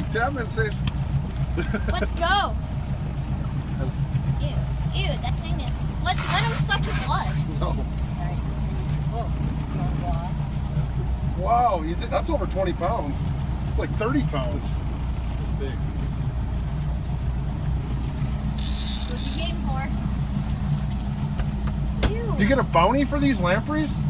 Tabman safe. Let's go. Ew, ew, that thing is. Let him suck your blood. No. Wow, that's over 20 pounds. It's like 30 pounds. It's big. What's you game for? Ew. Do you get a bounty for these lampreys?